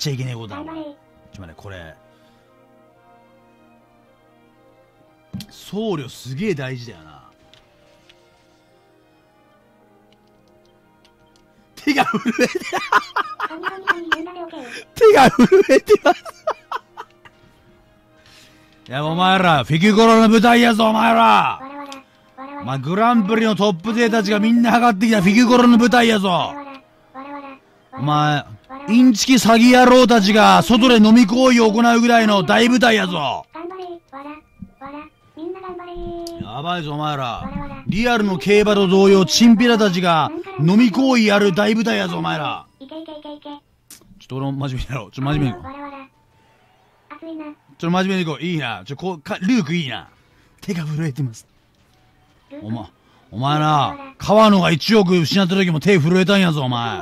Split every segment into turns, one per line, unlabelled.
ちゃいけねえことだ。待って、これ。僧侶すげえ大事だよな。手が震えて手が震えてますいや、お前ら、フィギュコロの舞台やぞ、お前ら。グランプリのトップ勢たちがみんな測ってきたフィギュコロの舞台やぞ。お前、インチキ詐欺野郎たちが外で飲み行為を行うぐらいの大舞台やぞ。やばいぞ、お前ら。リアルの競馬と同様、チンピラたちが飲み行為やる大舞台やぞ、お前ら。ちょっと俺も真面目にやろう。ちょっと真面目に行こう。真面目に行こう。いいな。ルークいいな。手が震えてます。お前な、川野が1億失った時も手震えたんやぞ、お前。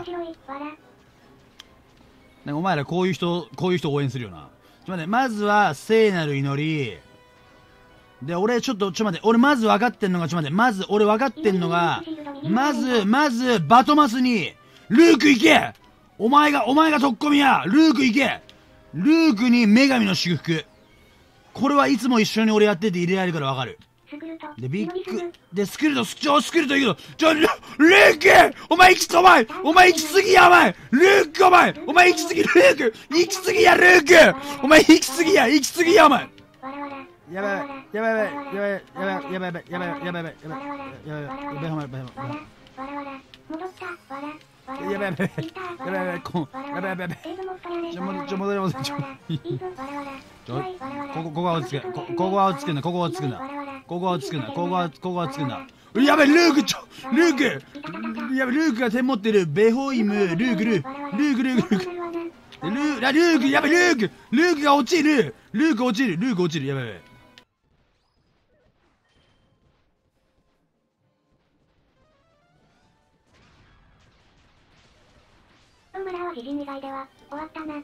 お前らこういう人応援するよな。ちょっと待って、まずは聖なる祈り。で、俺ちょっと待って、俺まず分かってんのが、まずバトマスに、ルーク行け！お前が特攻みや！ルーク行け！ルークに女神の祝福。これはいつも一緒に俺やってて入れられるから分かる。で、ビッグ、で、スクルトいいけど、ルークお前行き過ぎや、お前ルークお前行き過ぎ、ルーク行き過ぎや、ルークお前行き過ぎや、お前やばい、ここは落ち着くんだ。やべ、ルークが点持ってる。ベホイム、ルークが落ちる。ルーク落ちる。やばい。
自陣以外では終わったな。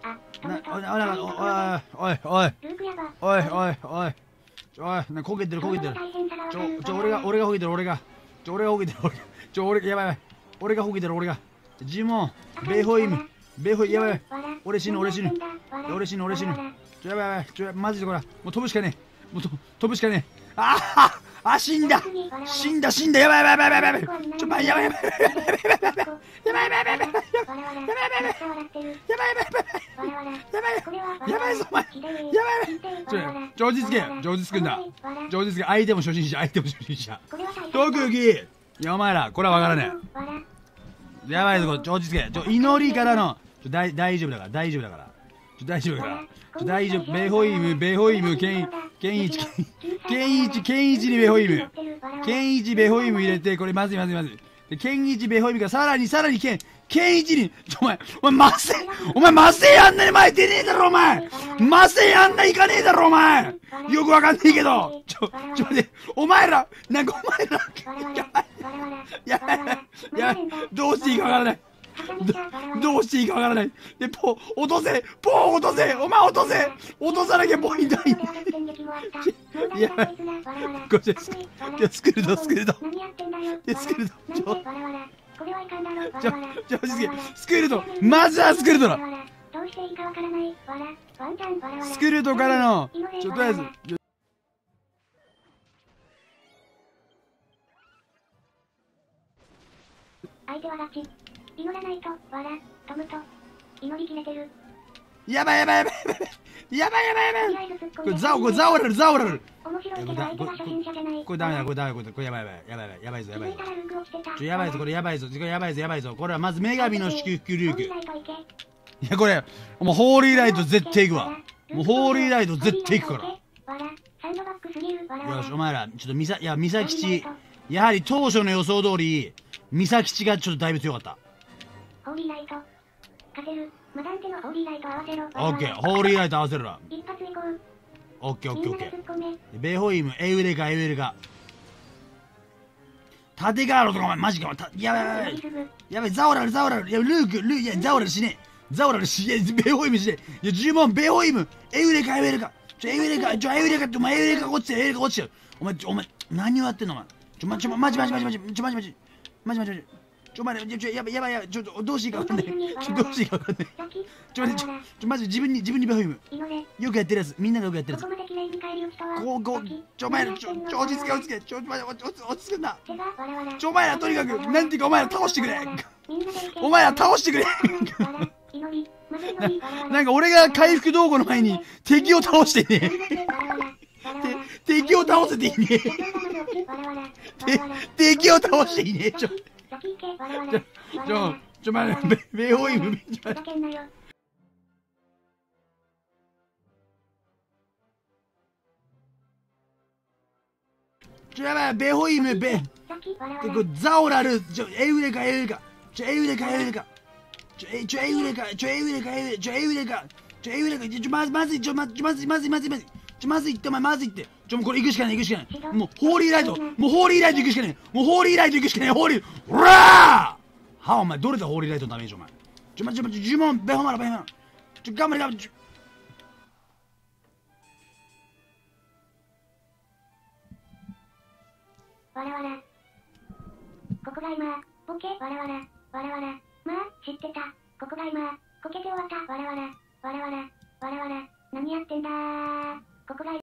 焦げてる。俺が焦げてる。俺がジモン、ベホイム、やばい。俺死ぬ。やばい。マジでこれ、もう飛ぶしかねえ。死んだ。やばい。やばいぞ、お前。落ち着けんだ。相手も初心者。特技。いや、お前ら、これはわからねえ。やばいぞ、落ち着け。祈りからの、大丈夫だから。大丈夫。ベホイム、ケンイチにベホイム。ベホイム入れて、これまずい。で、ケンイチベホイムがさらにケンイチに、お前麻酔やんなに前出ねえだろ、お前麻酔やんないかねえだろ、お前よくわかんねえけど待って、お前らやばい、どうしていいかわからない。で、落とせお前落とさなきゃポイントないんだ。やばい。これスクルト。スクルト。まずはスクルトだ。スクルトからの、とりあえず。
相手はガチ。祈らないと、トムと、祈り切れてる。
やばい。これザオラル。
面白いけど相手が初心者じゃない。
これダメだ。これやばいぞ。これはまず女神の祝福ルーク。いや、これ、もうホーリーライト絶対行くわ。もうホーリーライト絶対行くから。よし、お前ら、ちょっとミサ吉、やはり当初の予想通り、ミサ吉がちょっとだいぶ強かった。
ホーリーライト勝てる。マダンテのホーリーライト合わせろ。
オッケー、ホーリーライト合わせるな。
一発行こう。
オッケー。ベホイム、エウレカ。縦ガーロとかお前マジか。やばい、ザオラル。いや、ルーク、ザオラル死ね。ベホイム死ね。いや、呪文、ベホイム、エウレカ。エウレカってお前エウレカ落ちてる。お前、何をやってんのお前。マジ。 お前ら、やばいやばいやばい、どうしていいかわかんない。どうしていいかわかんない。マジ自分にベホイム。よくやってるやつ、みんながよくやってるやつ。お前ら、落ち着け、落ち着け、落ち着くんだ。お前ら、とにかく、なんていうか、お前ら倒してくれ。お前ら倒してくれ。なんか俺が回復道具の前に敵を倒してね。敵を倒せていいね。敵を倒していいね。待って、ベホイム、やばい、ベホイム、ザオラル、エウレか、エウレか、エウレか、エウレか、エウレか、エウレか、エウレか、エウレか、まずいって、お前、まずいって。これ行くしかない。もう、ホーリーライト行くしかない。うらーはあ、お前、どれだ、ホーリーライトのダメージ、お前。呪文、ベホマラ、頑張れ。
わらわら。ここが今、ボケ、わらわら。まあ、知ってた。ここが今、こけて終わった。わらわら。何やってんだー。ここが